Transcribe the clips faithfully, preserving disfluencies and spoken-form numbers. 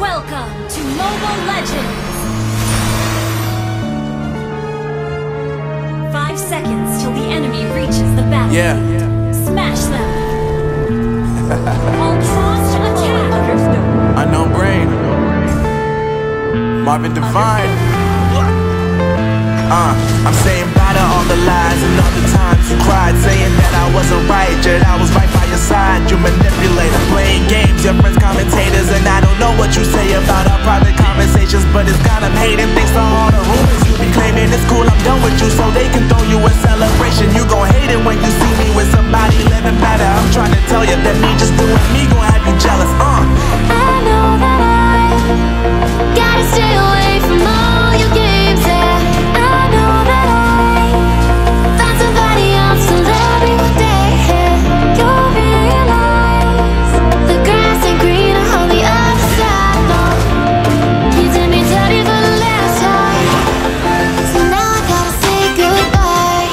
Welcome to Mobile Legends! Five seconds till the enemy reaches the battle. Yeah. Smash them! Ultron attack! Unknown Brain. Marvin Divine. Uh, I'm saying bye to all the lies and all the times you cried, saying that I wasn't right, yet I was right by your side. You manipulator, playing games, your friends commentators, and I don't know what you say about our private conversations, but it's got them hating thanks to all the rumors you be claiming. It's cool, I'm done with you, so they can throw you a celebration. You gon' hate it when you see me with somebody living better. I'm trying to tell you that me just doing me gon' have you jealous. Uh. I know that I gotta stay away from all your games, yeah. I know that I found somebody else to love me one day, yeah. You'll realize the grass ain't greener on the other side, no. You did me dirty for the last time, so now I gotta say goodbye.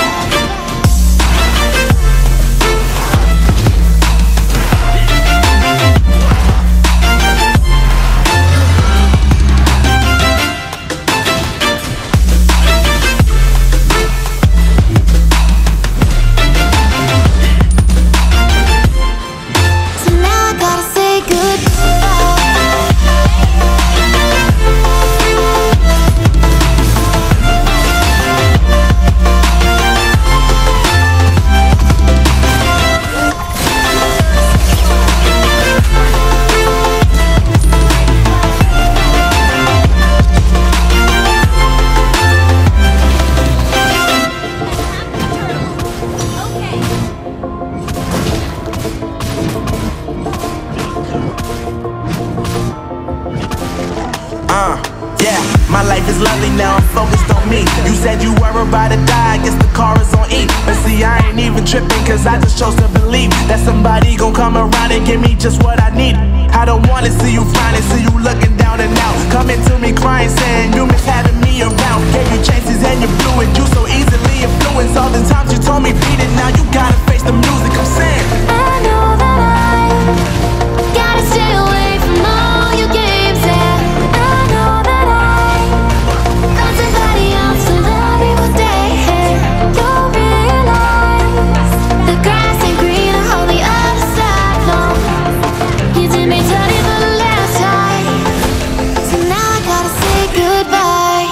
So now I gotta say Uh, yeah, my life is lovely now, I'm focused on me. You said you were about to die, I guess the car is on E. But see, I ain't even tripping, cause I just chose to believe that somebody gon' come around and give me just what I need. I don't wanna see you frowning, see you looking down and out, coming to me crying, saying you miss having me around. Gave you chances and you blew it, you so easily influenced. All the times you told me beat it, now you gotta face the music. I'm saying I know that I gotta stay away from all your games, yeah. I know that I found somebody else to love me one day, yeah. You'll realize the grass ain't greener on the other side, no. You did me dirty for the last time, so now I gotta say goodbye.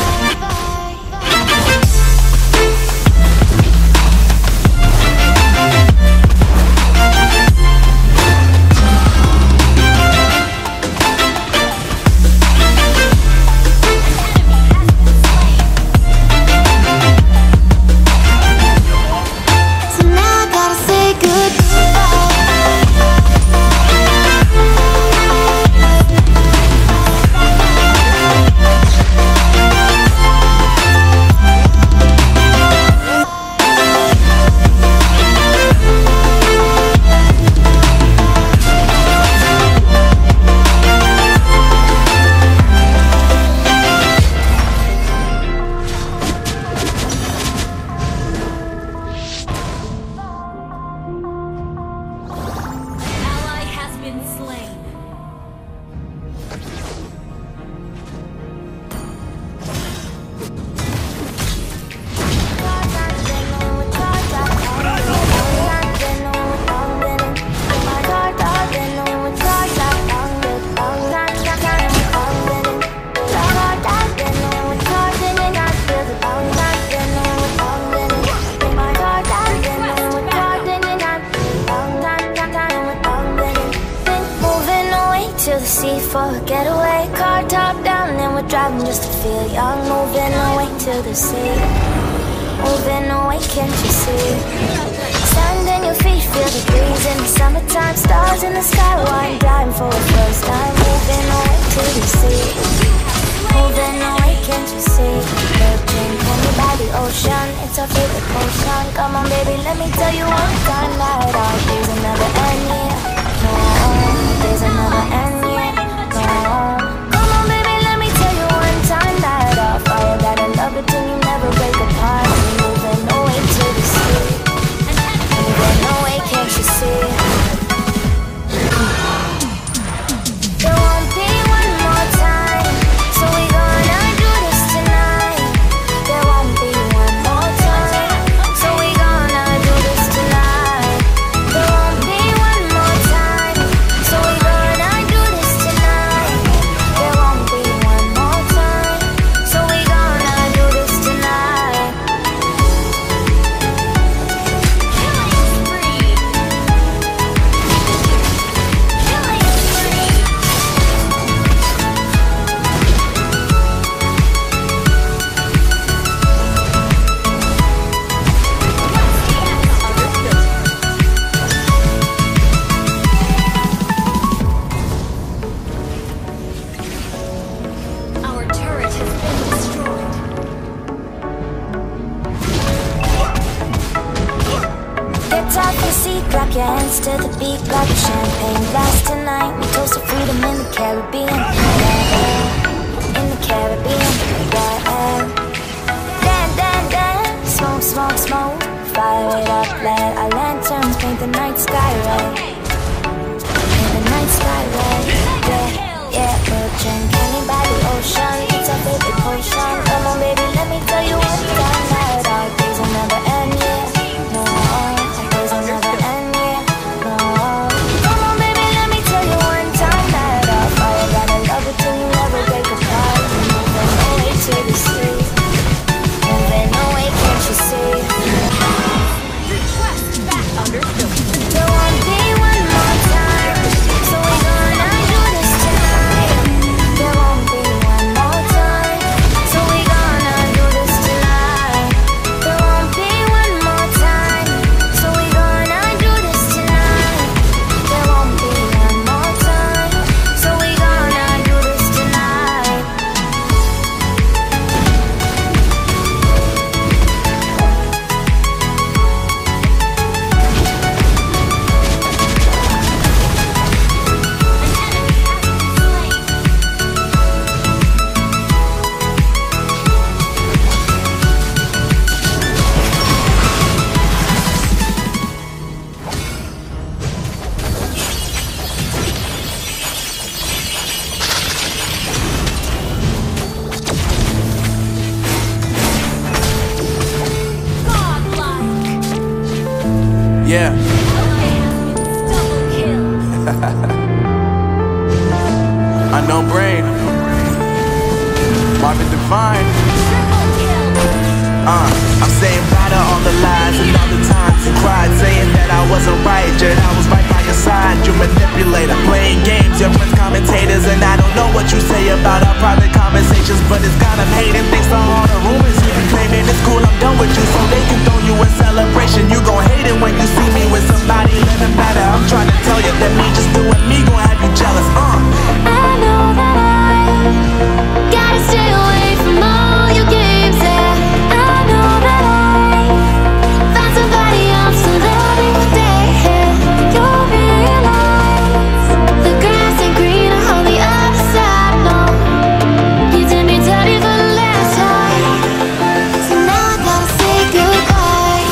So now I gotta say Ally has been slain. to the sea for a getaway. Car top down and we're driving just to feel young. Moving away to the sea, moving away, can't you see? Sand in your feet, feel the breeze in the summertime. Stars in the sky, wine dying for the first time. Moving away to the sea, moving away, can't you see? Looking me by the ocean, it's our favorite potion. Come on baby, let me tell you one time that our days will never end, yeah. No, days will never end, yeah. No, come on baby, let me tell you one time that our fire, that I love it till you never break apart. We're moving away to the sea, moving away, can't you see? There won't be Caribbean, yeah, in the Caribbean, yeah. Dan, dan, dan, smoke, smoke, smoke, fire it up, let our lanterns paint the night sky red. Paint the night sky red, yeah, yeah. We'll drink honey by the ocean, it's our favorite potion. Come on baby, let me tell you one time that our days will never end, yeah. No, our days will never end, yeah. No. Come on baby, let me tell you one time that our fire gotta love it till you never break apart. We're moving away to the sea, moving away, can't you see? Request back understood. There won't be one more time, so we're gonna do this tonight. There won't be one more time, so we're gonna do this tonight. There won't be one more time, so we're gonna do this tonight. There won't be one more time, so we're gonna do this tonight. Godlike. Yeah. Double kill. Unknown Brain, Marvin Divine. Triple kill. Uh, I'm saying bye to all the lies and all the times you cried, saying that I wasn't right, yet I was right by your side. You manipulator, playing games, your friends commentators, and I don't know what you say about our private conversations, but it's kind of hating thanks to all the rumors you be claiming. It's cool, I'm done with you, so they can throw you a celebration. You gon' hate it when you see me with somebody living better. I'm trying to tell you that me just doing me gon' have you jealous. Uh. I know that I gotta stay away from all your games, yeah. I know that I found somebody else to love every day, yeah. You'll realize the grass ain't greener on the other side, no. You did me dirty for the last time, so now I gotta say goodbye.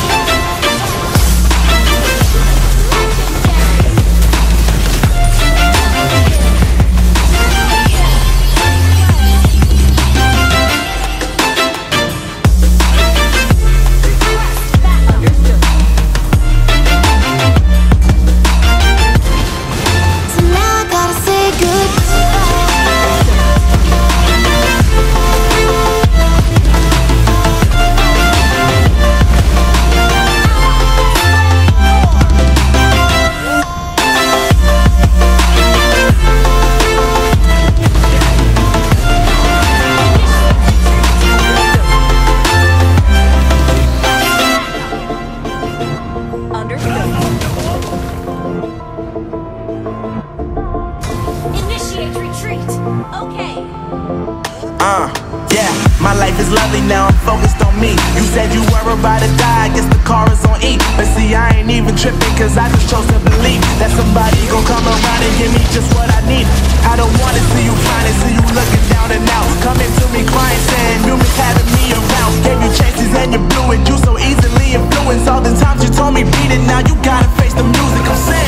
So now I gotta say Initiate retreat. Okay. Uh, yeah, my life is lovely now, I'm focused on me. You said you were about to die, I guess the car is on E. But see, I ain't even tripping, cause I just chose to believe that somebody gon' come around and give me just what I need. I don't wanna see you crying and see you looking down and out, coming to me crying, saying you miss having me around. Gave you chances and you blew it, you so easily influenced. All the times you told me beat it, now you gotta face the music, I'm saying